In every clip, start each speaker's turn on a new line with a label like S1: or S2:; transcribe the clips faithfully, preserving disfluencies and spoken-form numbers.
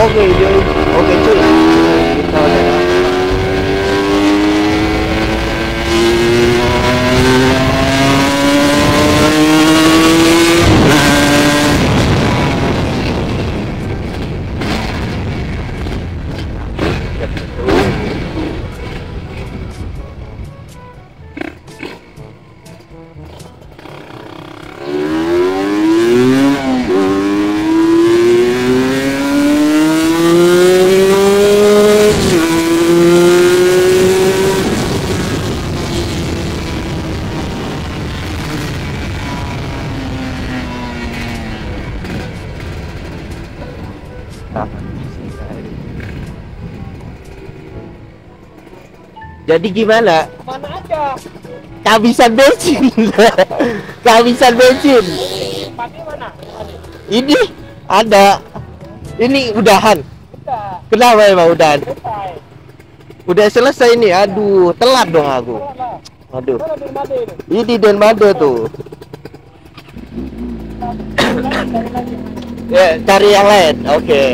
S1: Oke cuy, oke cuy. Kita udah. Jadi gimana?
S2: Mana aja?
S1: Kehabisan bensin. Kehabisan bensin.
S2: Padi mana?
S1: Ini ada. Ini udahan.
S2: Udah.
S1: Kenapa emang udahan?
S2: Selesai.
S1: Udah selesai ini. Aduh, telat dong aku. Aduh.
S2: Mana di Made ini?
S1: Ini Denmade tuh.
S2: Cari lagi.
S1: Ya, cari yang lain. Oke.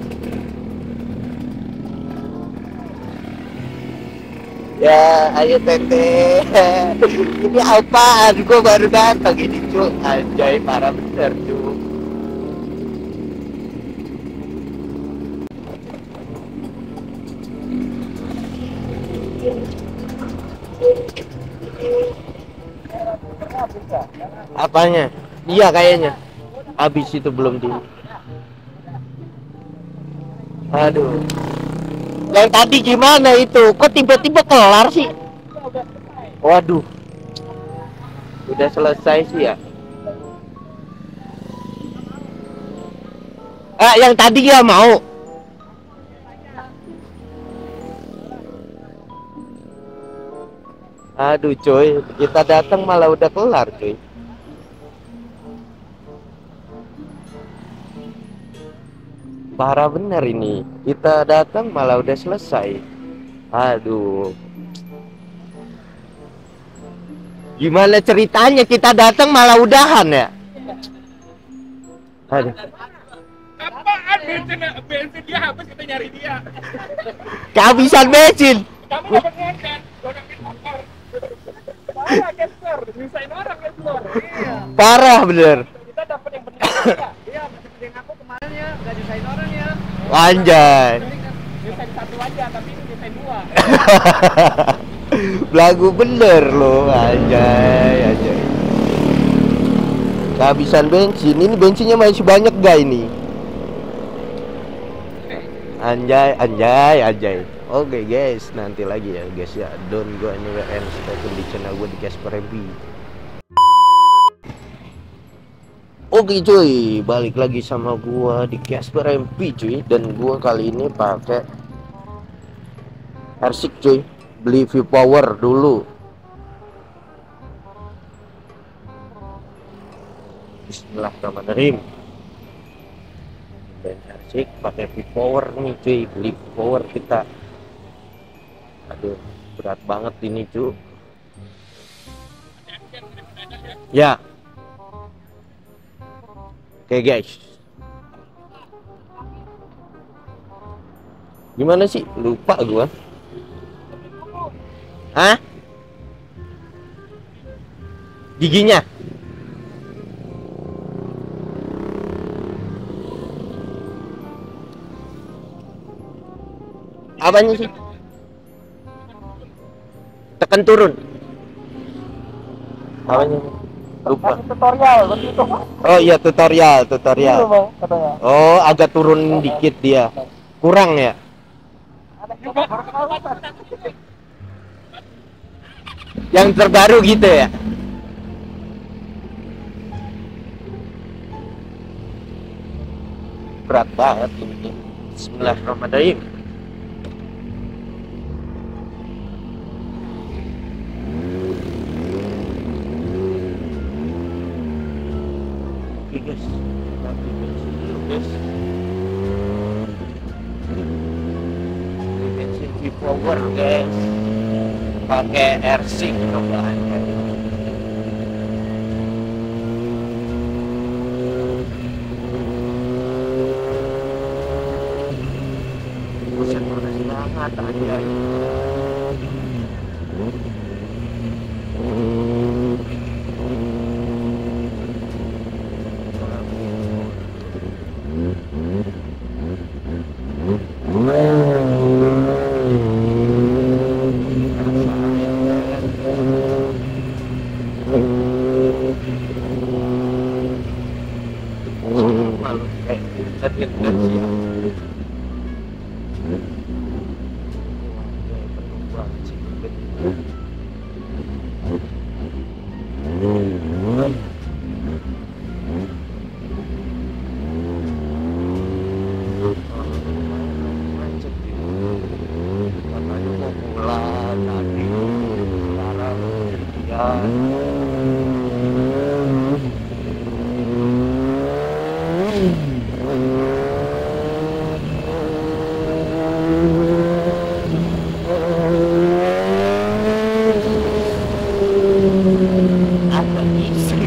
S1: Ya, ayo Tete. Ini apaan? Gua baru datang ini, cuy. Anjay, parah bener, cuy. Apanya? Iya kayaknya. Habis itu belum di. Aduh. Yang tadi gimana itu? Kok tiba-tiba kelar sih? Waduh. Udah selesai sih ya. Ah, yang tadi nggak mau. Aduh coy, kita datang malah udah kelar coy. Parah bener ini. Kita datang malah udah selesai. Aduh. Gimana ceritanya kita datang malah udahan ya? Aduh.
S2: Apaan bensin? Bensin dia habis, kita nyari dia.
S1: Kehabisan bensin.
S2: Kamu dapat ngecek, godakin motor. Parah capture, nyusahin orang capture. Iya.
S1: Parah bener.
S2: Kita dapat yang penting ya. Iya, masih yang aku kemarin ya, enggak nyusahin orang ya.
S1: Anjay.
S2: Nyusahin satu aja, tapi ini nyusahin dua.
S1: Belagu bener loh, anjay, anjay. Kehabisan bensin, ini bensinnya masih banyak gak ini? Anjay, anjay, anjay. Oke guys, nanti lagi ya guys ya. Don't go anywhere and stay tune di channel gue di Casper M P. Oke cuy, balik lagi sama gua di Casper M P cuy. Dan gua kali ini pakai Airsick cuy. Beli V-Power dulu. Bismillahirrahmanirrahim. Dan Airsick pakai V-Power nih cuy. Beli V-Power kita. Aduh, berat banget ini cuy. Ya. Oke guys. Gimana sih? Lupa gua. Hah? Giginya? Apanya sih? Tekan turun. Apanya? Lupa.
S2: Tutorial begitu.
S1: Oh iya, tutorial, tutorial.
S2: Gitu, Bang, katanya.
S1: Oh, agak turun dikit dia. Kurang ya?
S2: Ada juga baru kenal Ustaz.
S1: Yang terbaru gitu ya? Berat banget ini. Bismillahirrahmanirrahim. Oke guys, nanti bensin dulu guys. Ini bensin V-Power guys. Pakai Airsick cobaannya. buset panas banget aja. Malu kayak inset inset sih ya. Penuh banget sih. Katanya mau pulang tadi, sekarang ya. Apa isi?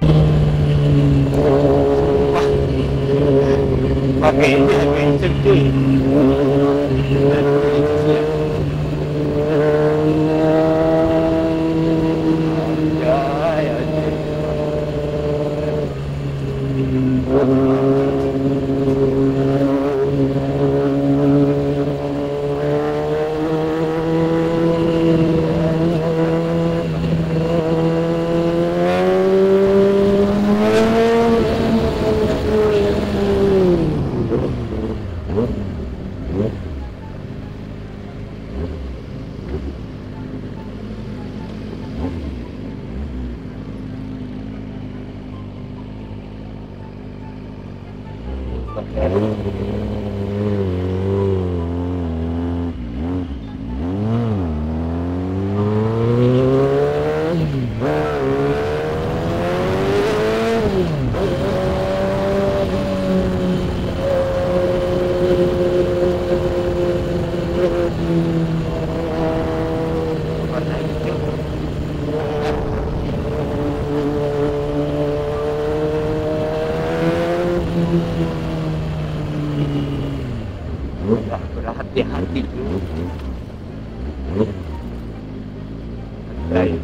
S1: Wah, pakai ini pakai insek cuy. Anjay, anjay. Warna hijau. Udah berhati-hati dulu. Baik.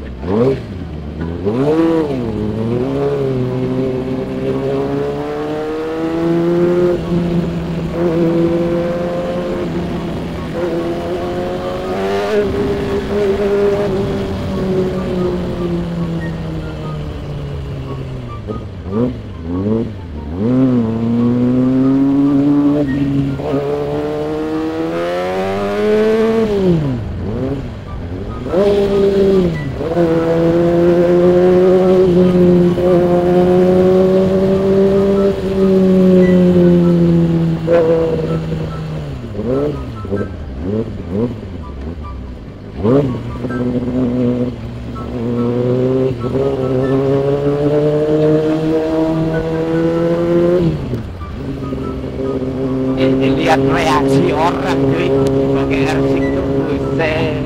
S1: Ini lihat reaksi orang cuy pakai R six tuh buset.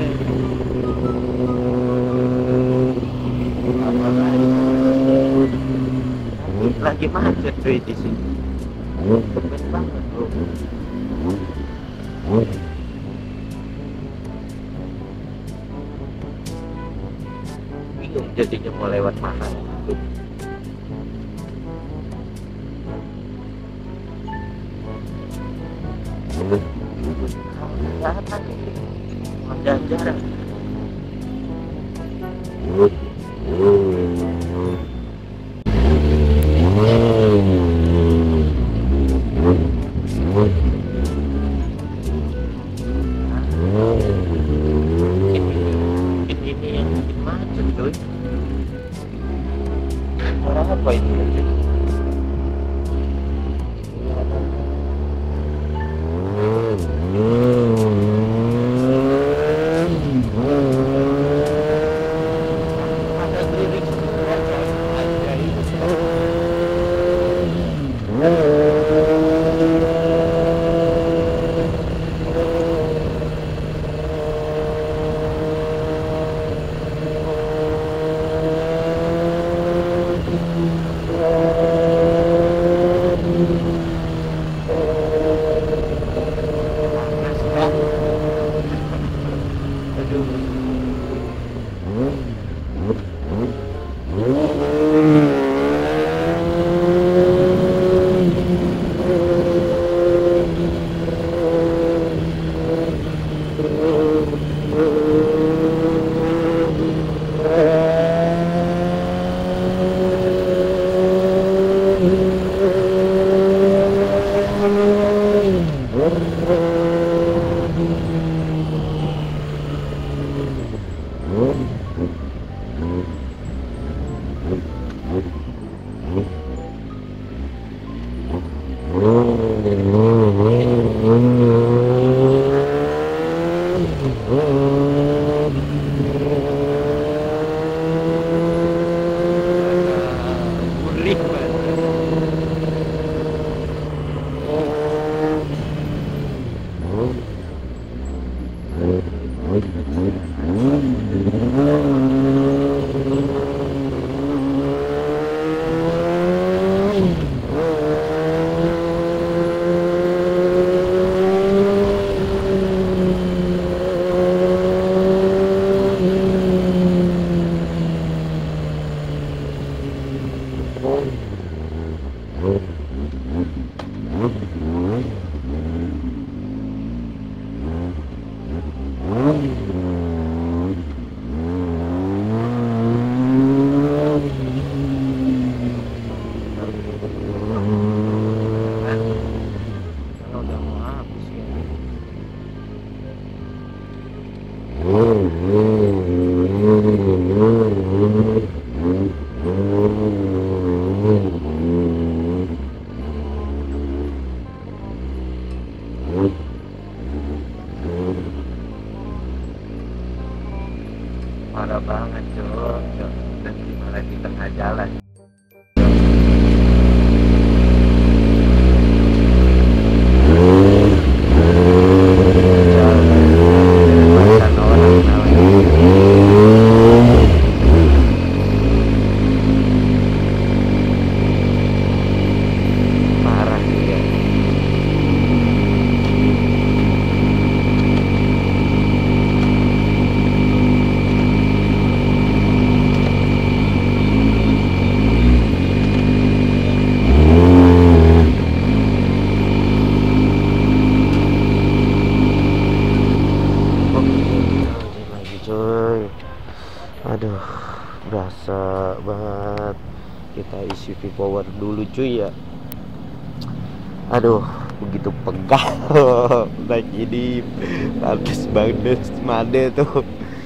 S1: Lagi macet cuy di sini. Tumben banget bro. Bingung jadinya mau lewat mana gitu. Kelihatan ini panjang jarak. Ini ini yang bikin macet cuy. Orang apa ini? Oh Gurih banget. Kalau udah mau habis ya. Parah banget cok, cok. Dan malah di tengah jalan. Makan orang namanya. Parah juga. Lagi coy, aduh berasa banget. Kita isi V-Power dulu cuy ya. Aduh begitu pegal. Naik ini habis banget made tuh.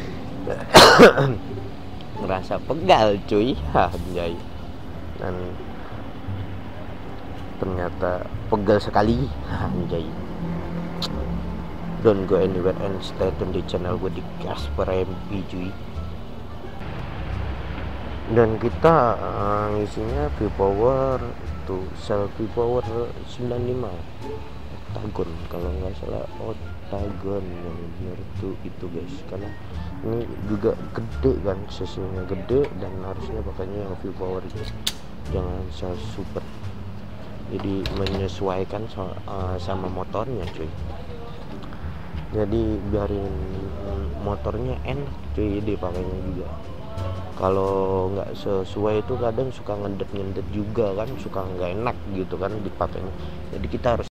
S1: Ngerasa pegal cuy, anjay. Dan ternyata pegal sekali, anjay. Don't go anywhere and stay tune di channel gue di Casper M P cuy. Dan kita uh, ngisinya V-Power tuh, sel V-Power sembilan puluh lima Octagon kalau nggak salah, Octagon yang benar tuh itu guys. Karena ini juga gede kan, sesinya gede dan harusnya pakainya yang V-Power, jangan sel super. Jadi menyesuaikan so, uh, sama motornya cuy. Jadi biarin motornya enak cuy dipakainya juga. Kalau nggak sesuai itu kadang suka ngendet-ngendet juga kan, suka nggak enak gitu kan dipakainya. Jadi kita harus